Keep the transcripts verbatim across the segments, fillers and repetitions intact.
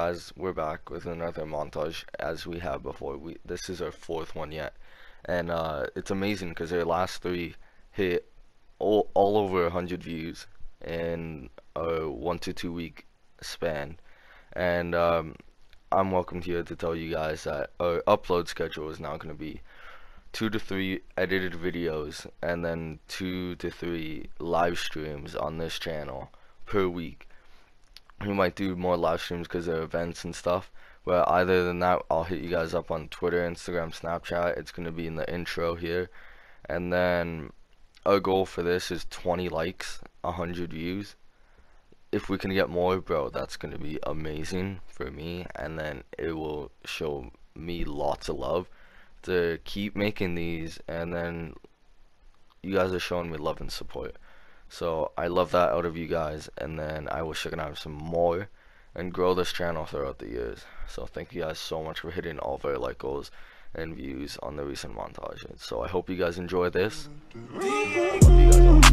guys, we're back with another montage as we have before. We this is our fourth one yet, and uh, it's amazing because our last three hit all, all over one hundred views in a one to two week span. And um, I'm welcome here to tell you guys that our upload schedule is now going to be two to three edited videos and then two to three live streams on this channel per week. We might do more live streams because of events and stuff, but other than that, I'll hit you guys up on Twitter, Instagram, Snapchat. It's going to be in the intro here. And then our goal for this is twenty likes, one hundred views. If we can get more, bro, that's going to be amazing for me, and then it will show me lots of love to keep making these, and then you guys are showing me love and support. So I love that out of you guys, and then I wish I could have some more and grow this channel throughout the years. So thank you guys so much for hitting all of our like goals and views on the recent montages. So I hope you guys enjoy this. Love you guys all.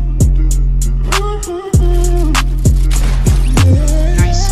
Nice.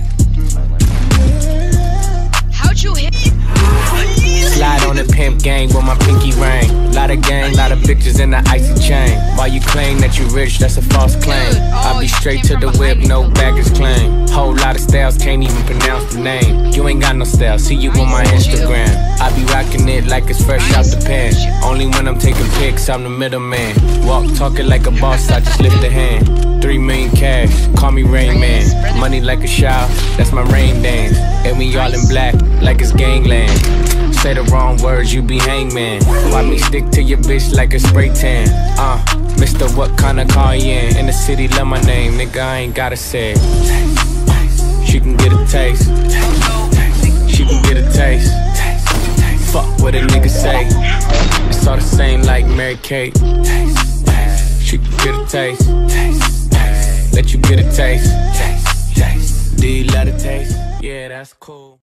How'd you hit? Slide on the pimp gang with my pinky ring. Lot of gang, lot of bitches in the icy chain. While you claim that you rich, that's a false claim. I'll be straight to the whip, no baggage claim. Whole lot of styles, can't even pronounce the name. You ain't got no style, see you on my Instagram. I be rocking it like it's fresh out the pan. Only when I'm taking pics, I'm the middleman. Walk talking like a boss, I just lift a hand. Three million cash, call me Rain Man. Money like a shower, that's my rain dance. And we all in black, like it's gangland. Say the wrong words, you be hangman. Why me stick to your bitch like a spray tan? Uh, Mister What kind of car you in? In the city, love my name, nigga, I ain't gotta say it. She can get a taste. She can get a taste. Fuck what a nigga say. It's all the same like Mary Kate. She can get a taste. Let you get a taste. Do you love a taste? Yeah, that's cool.